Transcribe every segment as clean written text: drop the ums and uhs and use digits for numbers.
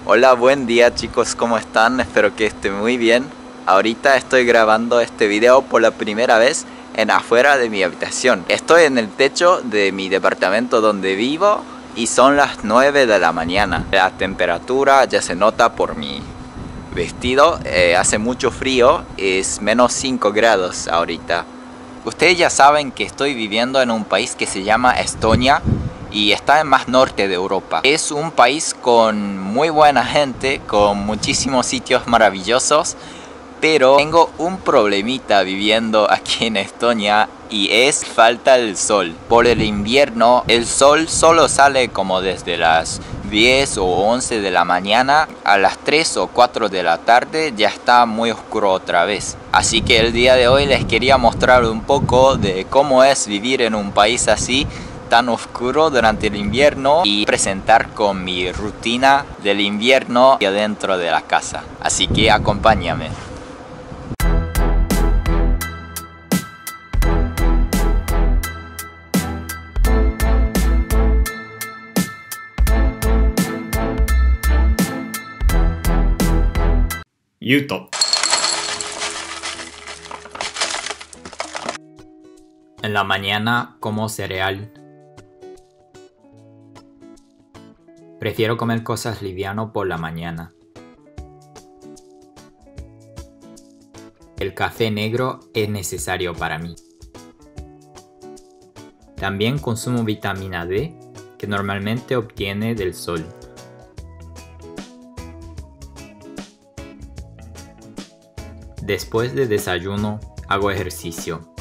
Hola, buen día chicos, ¿cómo están? Espero que estén muy bien. Ahorita estoy grabando este video por la primera vez en afuera de mi habitación. Estoy en el techo de mi departamento donde vivo y son las 9 de la mañana. La temperatura ya se nota por mi vestido, hace mucho frío, es menos 5 grados ahorita. Ustedes ya saben que estoy viviendo en un país que se llama Estonia y está en más norte de Europa. Es un país con muy buena gente, con muchísimos sitios maravillosos, pero tengo un problemita viviendo aquí en Estonia y es falta el sol. Por el invierno el sol solo sale como desde las 10 o 11 de la mañana, a las 3 o 4 de la tarde ya está muy oscuro otra vez. Así que el día de hoy les quería mostrar un poco de cómo es vivir en un país así tan oscuro durante el invierno y presentar con mi rutina del invierno adentro de la casa. Así que acompáñame. YouTube. En la mañana como cereal. Prefiero comer cosas liviano por la mañana. El café negro es necesario para mí. También consumo vitamina D, que normalmente obtiene del sol. Después de desayuno, hago ejercicio.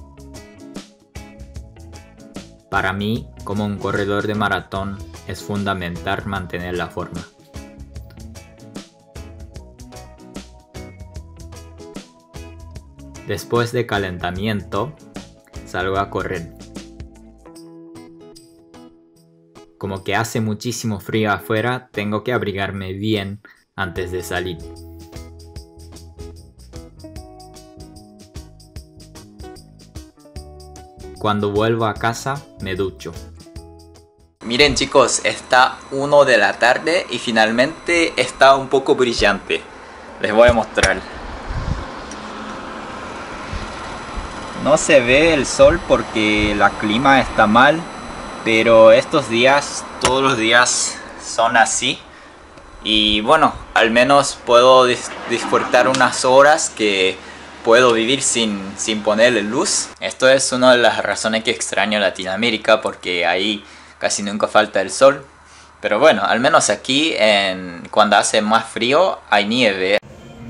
Para mí, como un corredor de maratón, es fundamental mantener la forma. Después de calentamiento, salgo a correr. Como que hace muchísimo frío afuera, tengo que abrigarme bien antes de salir. Cuando vuelvo a casa, me ducho. Miren chicos, está 1 de la tarde y finalmente está un poco brillante. Les voy a mostrar. No se ve el sol porque la clima está mal, pero estos días, todos los días son así. Y bueno, al menos puedo disfrutar unas horas que puedo vivir sin ponerle luz. Esto es una de las razones que extraño Latinoamérica, porque ahí casi nunca falta el sol. Pero bueno, al menos aquí cuando hace más frío hay nieve.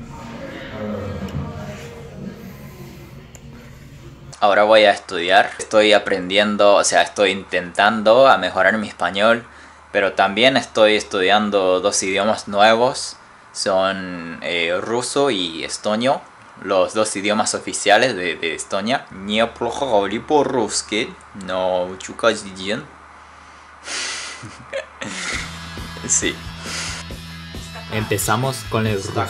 Ahora voy a estudiar. Estoy aprendiendo, o sea, estoy intentando a mejorar mi español, pero también estoy estudiando 2 idiomas nuevos. Son ruso y estonio, los 2 idiomas oficiales de Estonia. Sí. Empezamos con el ruso.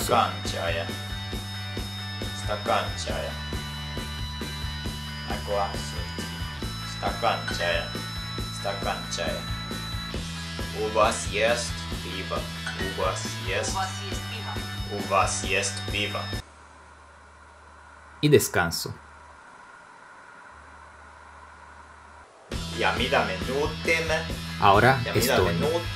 У вас есть пиво. У вас есть пиво. У вас есть пиво. Y descanso. Ahora estoy.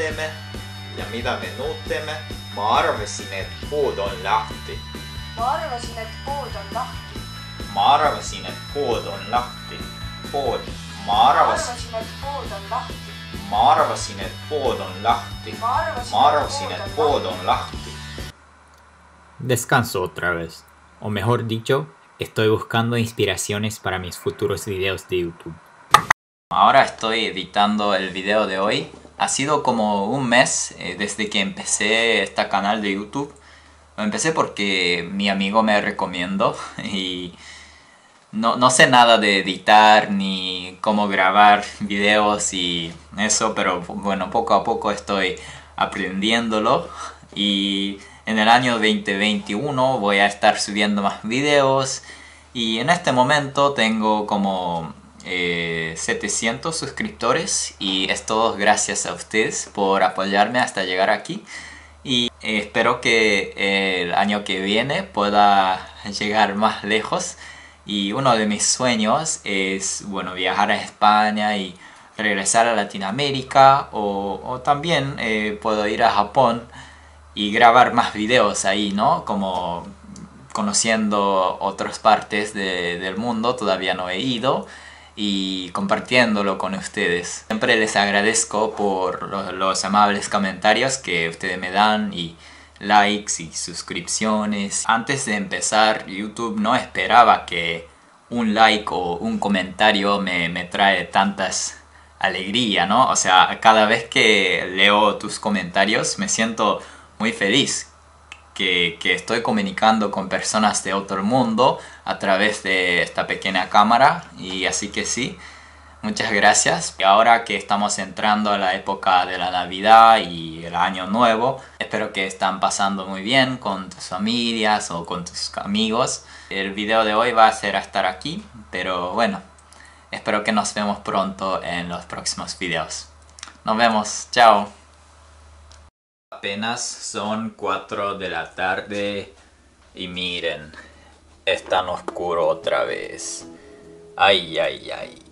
Ma arvasin, et pood on lahti. Ma arvasin, et pood on lahti. Ma arvasin, et pood on lahti. Pood. Ma arvasin, et pood on lahti. Ma arvasin, et pood on lahti. Ma arvasin, et pood on lahti. Descanso otra vez. O mejor dicho, estoy buscando inspiraciones para mis futuros videos de YouTube. Ahora estoy editando el video de hoy. Ha sido como un mes desde que empecé este canal de YouTube. Lo empecé porque mi amigo me recomendó y no sé nada de editar ni cómo grabar videos y eso, pero bueno, poco a poco estoy aprendiéndolo y en el año 2021 voy a estar subiendo más videos y en este momento tengo como 700 suscriptores y es todo gracias a ustedes por apoyarme hasta llegar aquí. y espero que el año que viene pueda llegar más lejos. Y uno de mis sueños es, bueno, viajar a España y regresar a Latinoamérica, o también puedo ir a Japón y grabar más videos ahí, ¿no? Como conociendo otras partes del mundo, todavía no he ido, y compartiéndolo con ustedes. Siempre les agradezco por los amables comentarios que ustedes me dan y likes y suscripciones. Antes de empezar YouTube no esperaba que un like o un comentario me trae tantas alegría, ¿no? O sea, cada vez que leo tus comentarios me siento muy feliz que estoy comunicando con personas de otro mundo a través de esta pequeña cámara, y así que sí, muchas gracias. Y ahora que estamos entrando a la época de la Navidad y el Año Nuevo, espero que están pasando muy bien con tus familias o con tus amigos. El video de hoy va a ser hasta aquí, pero bueno, espero que nos vemos pronto en los próximos videos. Nos vemos, chao. Apenas son 4 de la tarde y miren, es tan oscuro otra vez. Ay, ay, ay.